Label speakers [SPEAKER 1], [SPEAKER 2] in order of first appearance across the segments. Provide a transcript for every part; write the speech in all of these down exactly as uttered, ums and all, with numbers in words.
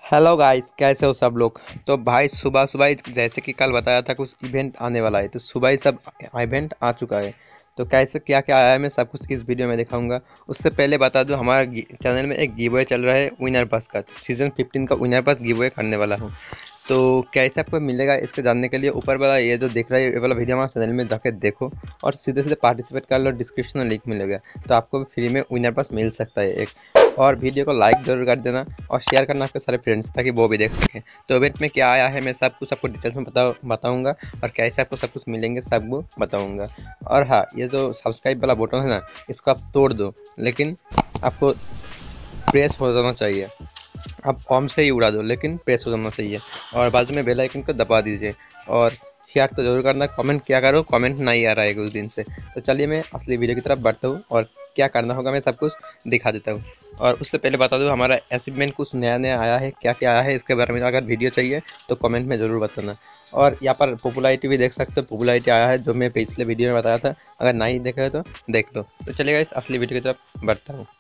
[SPEAKER 1] Hello guys, कैसे हो सब लोग। तो भाई सुबह सुबह ही जैसे कि कल बताया था कुछ इवेंट आने वाला है, तो सुबह ही सब इवेंट आ चुका है। तो कैसे क्या क्या आया है मैं सब कुछ इस वीडियो में दिखाऊंगा। उससे पहले बता दूं, हमारा चैनल में एक गिव अवे चल रहा है विनर पास का। सीज़न फिफ्टीन का विनर पास गिव अवे करने वाला हूँ। तो कैसे आपको मिलेगा इसके जानने के लिए ऊपर वाला ये जो दिख रहा है ये वाला वीडियो हमारे चैनल में जाकर देखो और सीधे सीधे पार्टिसिपेट कर लो। डिस्क्रिप्शन में लिंक मिलेगा, तो आपको भी फ्री में विनर पास मिल सकता है एक। और वीडियो को लाइक जरूर कर देना और शेयर करना आपके सारे फ्रेंड्स ताकि वो भी देख सकें। तो इवेंट में क्या आया है मैं सब कुछ आपको डिटेल्स में बता बताऊँगा और कैसे आपको सब कुछ मिलेंगे सब वो बताऊँगा। और हाँ, ये जो सब्सक्राइब वाला बटन है ना, इसको आप तोड़ दो, लेकिन आपको प्रेस हो जाना चाहिए। आप कॉम से ही उड़ा दो लेकिन प्रेस हो जाना चाहिए। और बाजू में बेल आइकन को दबा दीजिए। और शेयर तो जरूर करना। कमेंट क्या करो, कमेंट नहीं आ रहा है कुछ दिन से। तो चलिए मैं असली वीडियो की तरफ बढ़ता हूँ और क्या करना होगा मैं सब कुछ दिखा देता हूँ। और उससे पहले बता दूँ, हमारा अचीवमेंट कुछ नया नया आया है। क्या क्या आया है इसके बारे में अगर वीडियो चाहिए तो कमेंट में ज़रूर बताना। और यहाँ पर पॉपुलैरिटी भी देख सकते हो, पॉपुलैरिटी आया है जो मैं पिछले वीडियो में बताया था। अगर नहीं देखा है तो देख लो। तो चलिएगा इस असली वीडियो की तरफ बढ़ता हूँ।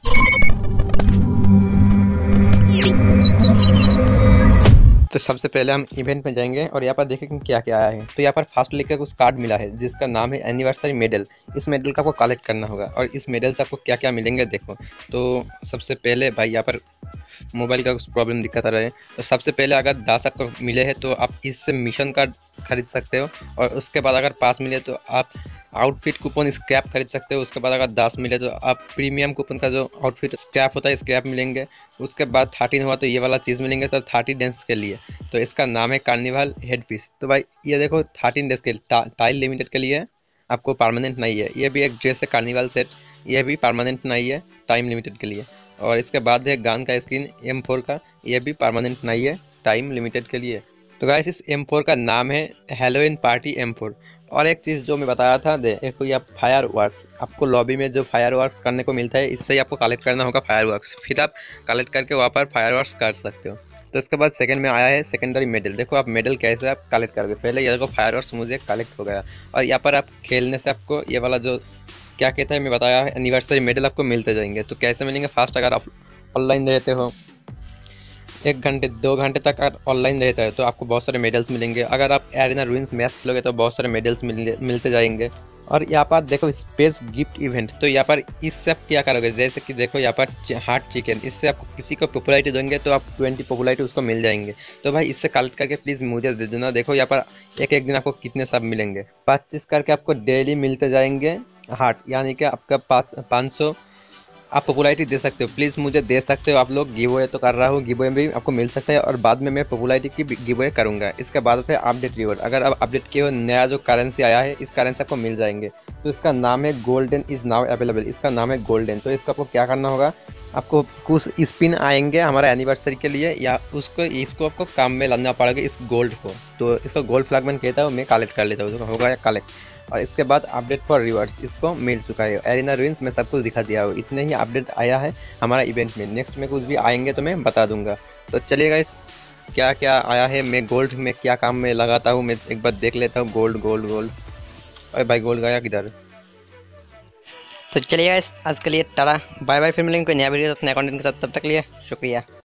[SPEAKER 1] तो सबसे पहले हम इवेंट में जाएंगे और यहाँ पर देखें कि क्या क्या आया है। तो यहाँ पर फास्ट लिख कर कुछ कार्ड मिला है जिसका नाम है एनिवर्सरी मेडल। इस मेडल का आपको कलेक्ट करना होगा और इस मेडल से आपको क्या क्या मिलेंगे देखो। तो सबसे पहले भाई यहाँ पर मोबाइल का कुछ प्रॉब्लम दिक्कत आ रहा है। तो सबसे पहले अगर दस आपको मिले हैं तो आप इससे मिशन कार्ड खरीद सकते हो। और उसके बाद अगर पास मिले तो आप आउटफिट कूपन स्क्रैप खरीद सकते हो। उसके बाद अगर दस मिले तो आप प्रीमियम कूपन का जो आउटफिट स्क्रैप होता है स्क्रैप मिलेंगे। उसके बाद थर्टीन हुआ तो ये वाला चीज़ मिलेंगे तो थर्टी डेज के लिए। तो इसका नाम है कार्निवाल हेड पीस। तो भाई ये देखो थर्टीन डेज के टा, टाइल लिमिटेड के लिए आपको परमानेंट नहीं है। ये भी एक ड्रेस है कार्निवाल सेट, ये भी परमानेंट नहीं है, टाइम लिमिटेड के लिए। और इसके बाद है गन का स्किन एम फोर का, ये भी परमानेंट नहीं है, टाइम लिमिटेड के लिए। तो गाइस इस एम फोर का नाम है हेलोइन पार्टी एम फोर। और एक चीज़ जो मैं बताया था, देखो ये फायर वर्क्स, आपको लॉबी में जो फायर वर्क्स करने को मिलता है इससे ही आपको कलेक्ट करना होगा फायर वर्क्स। फिर आप कलेक्ट करके वहाँ पर फायर वर्क्स कर सकते हो। तो इसके बाद सेकंड में आया है सेकेंडरी मेडल। देखो आप मेडल कैसे आप कलेक्ट करोगे। पहले ये देखो फायर वर्क्स मुझे कलेक्ट हो गया। और यहाँ पर आप खेलने से आपको ये वाला जो क्या कहता है मैं बताया है एनिवर्सरी मेडल आपको मिलते जाएंगे। तो कैसे मिलेंगे, फास्ट अगर आप ऑनलाइन रहते हो एक घंटे दो घंटे तक अगर ऑनलाइन रहता है तो आपको बहुत सारे मेडल्स मिलेंगे। अगर आप एरिना रूइंस मैच खेलोगे तो बहुत सारे मेडल्स मिल मिलते जाएंगे। और यहाँ पर देखो स्पेस गिफ्ट इवेंट। तो यहाँ पर इससे आप क्या करोगे, जैसे कि देखो यहाँ पर हार्ट चिकन, इससे आपको किसी को पॉपुलैरिटी देंगे तो आप ट्वेंटी पॉपुलैरिटी उसको मिल जाएंगे। तो भाई इससे कलेक्ट करके प्लीज़ मुझे दे देना। देखो यहाँ पर एक एक दिन आपको कितने सब मिलेंगे, पच्चीस करके आपको डेली मिलते जाएंगे हार्ट, यानी कि आपका पाँच पाँच सौ आप पॉपुलैरिटी दे सकते हो। प्लीज़ मुझे दे सकते हो आप लोग। गिव अवे तो कर रहा हूँ, गिव अवे भी आपको मिल सकता है और बाद में मैं पॉपुलैरिटी की गिव अवे करूँगा। इसके बाद है अपडेट रिवॉर्ड। अगर आप अपडेट किए हो नया जो करेंसी आया है इस करेंसी आपको मिल जाएंगे। तो इसका नाम है गोल्डन इज़ नाउ अवेलेबल। इसका नाम है गोल्डन। तो इसको आपको क्या करना होगा, आपको कुछ स्पिन आएंगे हमारा एनिवर्सरी के लिए, या उसको इसको आपको काम में लाना पड़ेगा इस गोल्ड को। तो इसको गोल्ड फ्लैगमैन कहता हूँ, मैं कलेक्ट कर लेता हूँ, तो होगा कलेक्ट। और इसके बाद अपडेट फॉर रिवर्स इसको मिल चुका है। एरिना रूइंस में सब कुछ दिखा दिया हो। इतने ही अपडेट आया है हमारा इवेंट में। नेक्स्ट में कुछ भी आएंगे तो मैं बता दूंगा। तो चलिएगा इस क्या क्या आया है, मैं गोल्ड में क्या काम में लगाता हूँ मैं एक बार देख लेता हूँ। गोल्ड गोल्ड गोल्ड अरे भाई गोल्ड गया किधर।
[SPEAKER 2] तो चलिए गाइस आज के लिए टाटा बाय बाय। फिर मिलेंगे कोई नया वीडियो नया कंटेंट के साथ, तब तक के लिए शुक्रिया।